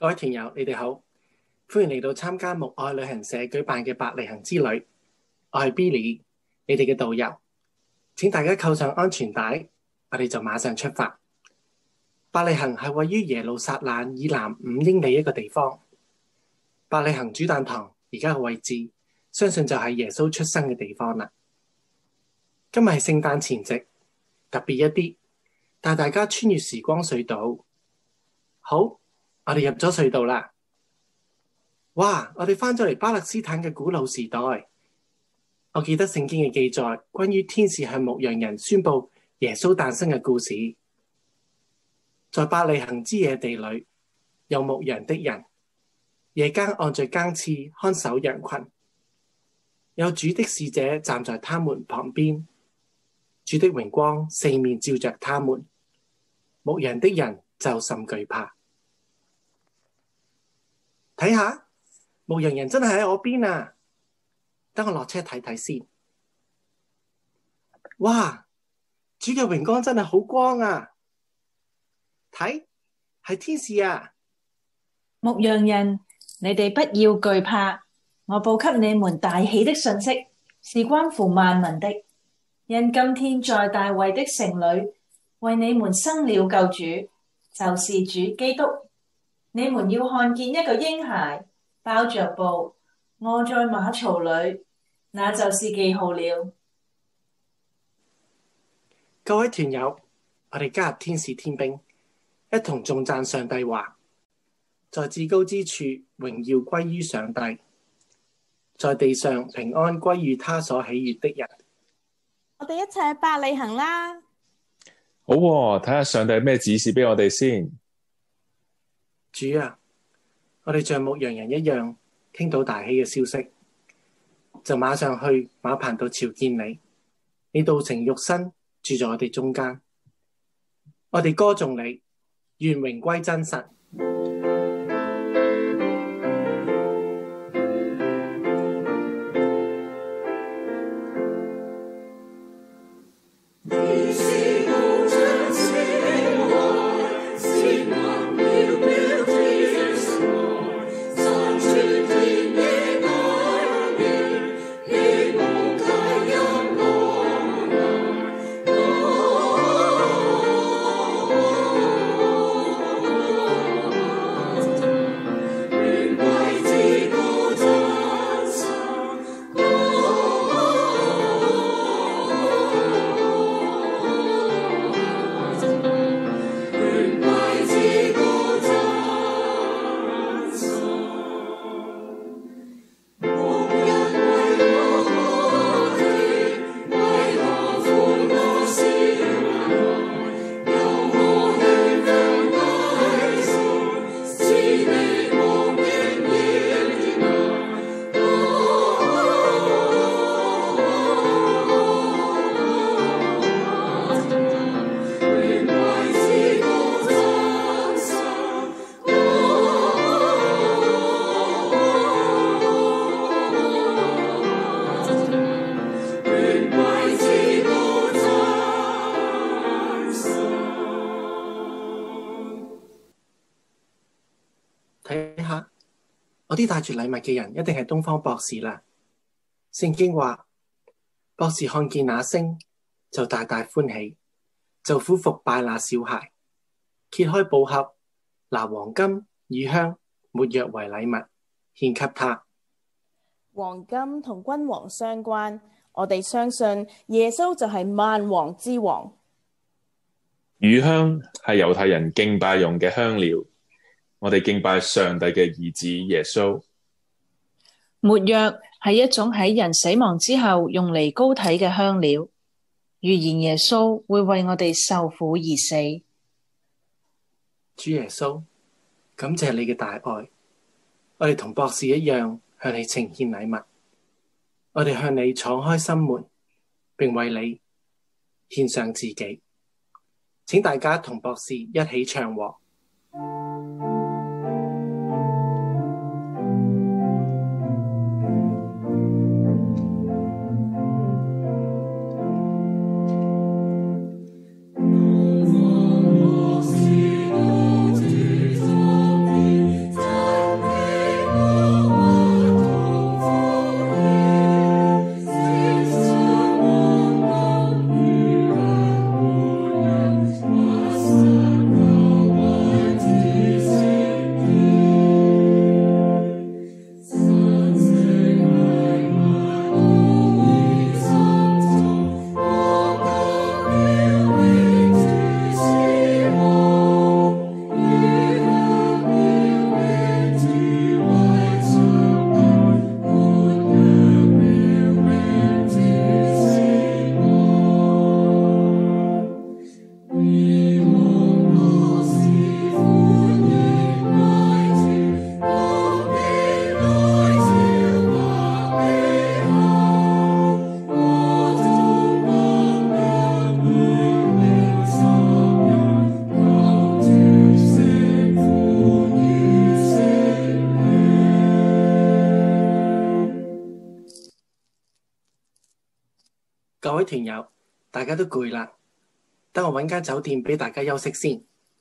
各位團友，你哋好，歡迎嚟到參加牧愛旅行社舉辦嘅伯利恆之旅。我係 Billy，你哋嘅導遊。請大家扣上安全帶，我哋就馬上出發。伯利恆係位於耶路撒冷以南5英里一個地方。伯利恆主誕堂而家嘅位置，相信就係耶穌出生嘅地方啦。今日係聖誕前夕，特別一啲，帶大家穿越時光隧道。好，我哋入咗隧道啦！哇，我哋返咗嚟巴勒斯坦嘅古老時代。我記得聖經嘅記載，關於天使向牧羊人宣布耶穌誕生嘅故事。在伯利恆之野地裏，有牧羊的人，夜間按着更次看守羊群。有主的使者站在他們旁邊，主的榮光四面照着他們，牧羊的人就甚懼怕。睇下，牧羊人真係喺我邊啊！等我落車睇睇先。哇！主嘅榮光真係好光啊！睇，係天使啊！ 牧羊人，你哋不要懼怕，我報給你們大喜的訊息，是關乎萬民的。因今天在大衛的城裏，為你們生了救主，就是主基督。你們要看見一個嬰孩，包着布，臥在馬槽裏，那就是記號了。 各位團友，我哋加入天使天兵，一同頌讚上帝話：在至高之處榮耀歸於上帝，在地上平安歸於他所喜悅的人。 我哋一齊去伯利恆啦！ 好喎，睇下上帝有咩指示俾我哋先。 主啊，我哋像牧羊人一樣，聽到大喜嘅消息，就馬上去馬棚度朝見你。你道成肉身，住在我哋中間。我哋歌頌你，願榮歸真神。睇下，我啲帶住禮物嘅人一定係東方博士啦。聖經話，博士看見那星，就大大歡喜，就俯伏拜那小孩，揭開寶盒，拿黃金、乳香、沒藥為禮物，獻給他。 黃金同君王相關，我哋相信耶穌就係萬王之王。 乳香係猶太人敬拜用嘅香料。我哋敬拜上帝嘅兒子耶穌。 沒藥係一種喺人死亡之後用嚟膏體嘅香料，預言耶穌會為我哋受苦而死。 主耶穌，感謝你嘅大愛，我哋同博士一樣向你呈獻禮物。我哋向你敞開心門，並為你獻上自己。請大家同博士一起唱和。 在各位團友，大家都攰啦，等我揾間酒店俾大家休息先。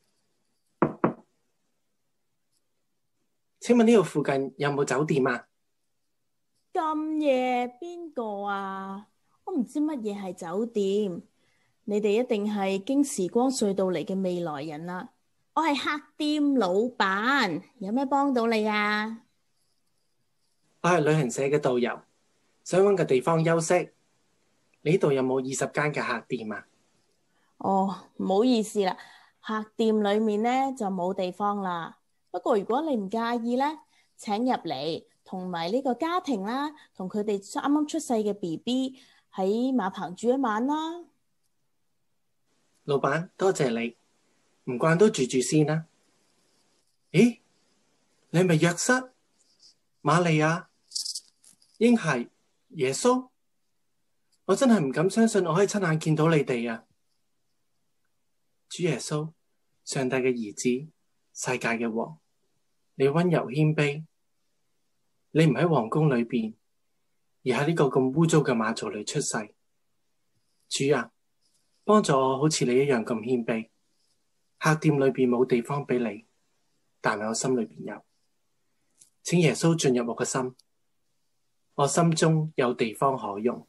請問呢度附近有冇酒店啊？ 咁夜邊個啊？我唔知乜嘢係酒店。你哋一定係經時光隧道嚟嘅未來人啦。我係客店老闆，有咩幫到你啊？ 我係旅行社嘅導遊，想揾個地方休息。你呢度有冇20間嘅客店啊？ 哦，唔好意思啦，客店裏面呢就冇地方啦。不過如果你唔介意呢，請入嚟同埋呢個家庭啦，同佢哋啱啱出世嘅 BB 喺馬棚住一晚啦。 老闆，多謝你，唔慣都住住先啦。咦，你係咪約瑟、瑪利亞、嬰孩、耶穌？我真係唔敢相信我可以親眼見到你哋啊！主耶穌，上帝嘅兒子，世界嘅王，你溫柔謙卑，你唔喺皇宮裏邊，而喺呢個咁污糟嘅馬槽裏出世。主啊，幫助我好似你一樣咁謙卑。客店裏邊冇地方俾你，但係我心裏邊有。請耶穌進入我嘅心，我心中有地方可用。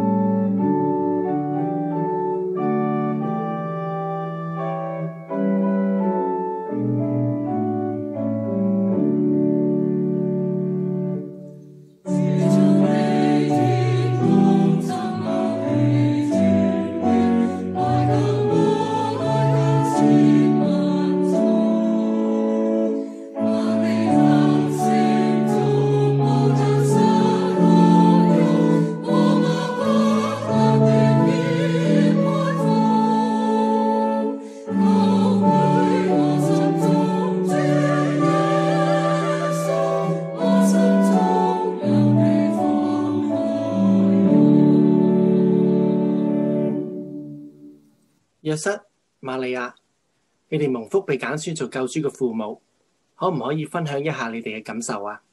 約瑟、瑪利亞，你哋蒙福被揀選做救主嘅父母，可唔可以分享一下你哋嘅感受啊？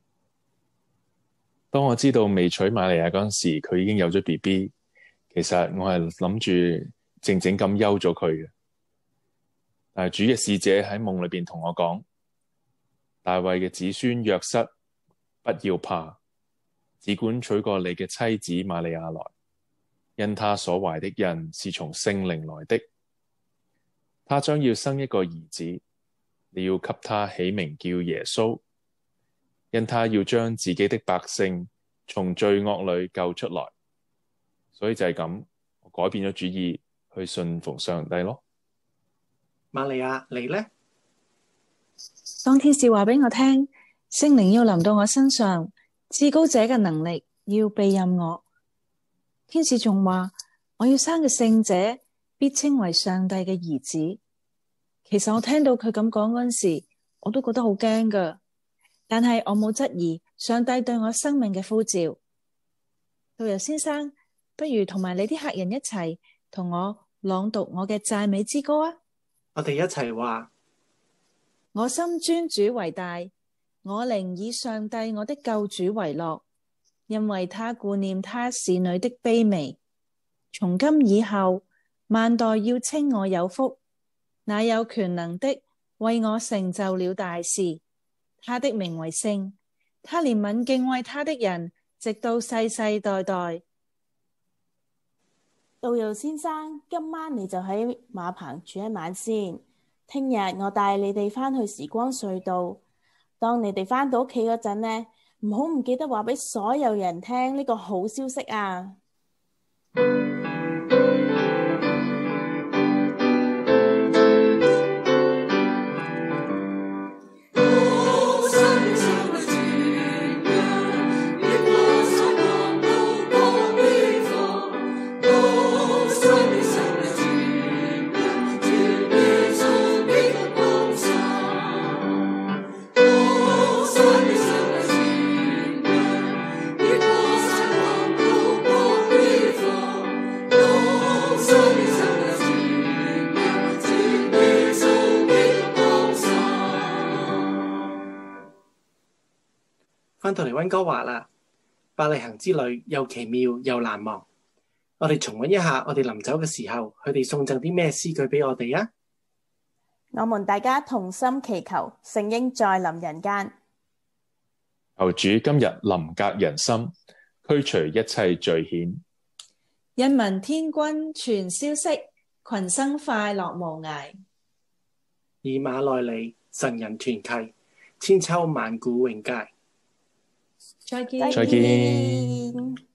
當我知道未娶瑪利亞嗰陣時，佢已經有咗 BB， 其實我係諗住靜靜咁休咗佢嘅。但係主嘅使者喺夢裏邊同我講：大衛嘅子孫約瑟，不要怕，只管娶過你嘅妻子瑪利亞來。因他所懷的人是從聖靈來的，他將要生一個兒子，你要給他起名叫耶穌，因他要將自己的百姓從罪惡裏救出來。所以就係咁，我改變咗主意去信奉上帝咯。 瑪利亞，你呢？ 當天使話俾我聽，聖靈要臨到我身上，至高者嘅能力要庇蔭我。天使仲話，我要生嘅聖者必稱為上帝嘅兒子。其實我聽到佢咁講嗰陣時，我都覺得好驚㗎，但係我冇質疑上帝對我生命嘅呼召。導遊先生，不如同埋你啲客人一齊同我朗讀我嘅讚美之歌啊！ 我哋一齊話： 我心尊主為大，我靈以上帝我的救主為樂。因為他顧念他使女的卑微，從今以後，萬代要稱我有福。那有權能的為我成就了大事，他的名為聖，他憐憫敬畏他的人，直到世世代代。 導遊先生，今晚你就喺馬棚住一晚先，聽日我帶你哋返去時光隧道。當你哋返到屋企嗰陣呢，唔好唔記得話俾所有人聽呢個好消息啊！ 返到嚟溫哥華啦，伯利恆之旅又奇妙又難忘。 我哋重溫一下我哋臨走嘅時候，佢哋送贈啲咩詩句俾我哋啊！ 我們大家同心祈求聖嬰再臨人間， 求主今日臨格人心，驅除一切罪愆。 因聞天君傳消息，群生快樂無涯。 以馬內利，神人團契，千秋萬古永界。 再見。 再見。